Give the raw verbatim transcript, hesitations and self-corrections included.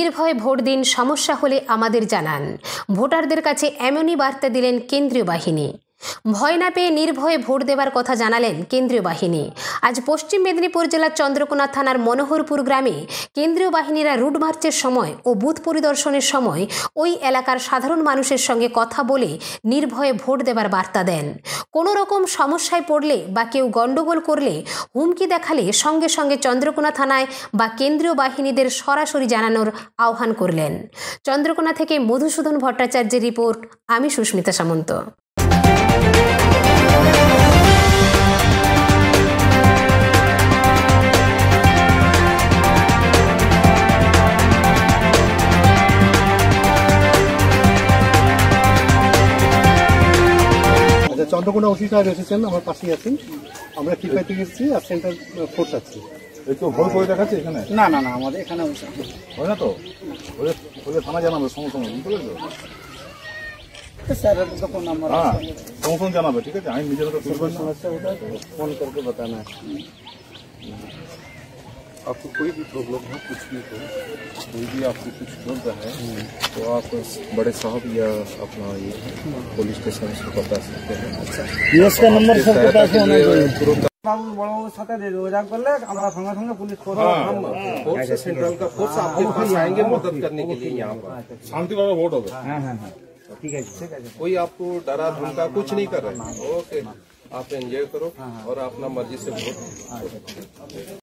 নির্ভয়ে ভোট দিন, সমস্যা হলে আমাদের জানান। ভোটারদের কাছে এমনই বার্তা দিলেন কেন্দ্রীয় বাহিনী। ভয় না পেয়ে নির্ভয়ে ভোট দেবার কথা জানালেন কেন্দ্রীয় বাহিনী। আজ পশ্চিম মেদিনীপুর জেলার চন্দ্রকোনা থানার মনোহরপুর গ্রামে কেন্দ্রীয় বাহিনীরা রুট মার্চের সময় ও বুথ পরিদর্শনের সময় ওই এলাকার সাধারণ মানুষের সঙ্গে কথা বলে নির্ভয়ে ভোট দেবার বার্তা দেন। কোনো রকম সমস্যায় পড়লে বা কেউ গণ্ডগোল করলে, হুমকি দেখালে সঙ্গে সঙ্গে চন্দ্রকোনা থানায় বা কেন্দ্রীয় বাহিনীদের সরাসরি জানানোর আহ্বান করলেন। চন্দ্রকোনা থেকে মধুসূদন ভট্টাচার্যের রিপোর্ট, আমি সুস্মিতা সামন্ত। চন্দ্রকোনা ওসি সাহেব এসেছেন, আমার পাশেই আছেন। আমরা টিপাই থেকে এসেছি, আর সেন্টার ফোর্স আছে। এই তো ভয় করে দেখাচ্ছে এখানে? না না না, আমাদের এখানে হয় না তো, ওদের থানা জানাবে সঙ্গে সঙ্গে, বুঝতে পেরেছো? স্যার তখন আমরা হ্যাঁ সঙ্গে সঙ্গে জানাবে, ঠিক আছে? আমি নিজের তো समस्या होता है तो फोन करके बताना है। आपको कोई भी प्रॉब्लम हो, कुछ भी हो, कोई भी आपको कुछ बोल रहा है तो आप बड़े साहब या अपना ये पुलिस स्टेशन से बता सकते हैं। अच्छा, इसका नंबर सबके पास होना चाहिए। तुरंत बड़ों साथ योगादान कर ले, हमारा संगे संगे पुलिस फोर्स फोर्स सेंट्रल का फोर्स आपके पास आएंगे मदद करने के लिए यहाँ पर। शांति वाला वोट होगा। हाँ हाँ हाँ ठीक है ठीक है। कोई आपको डरा धमका कुछ नहीं कर रहे हैं। ओके, आप एंजॉय करो और अपना मर्जी से वोट।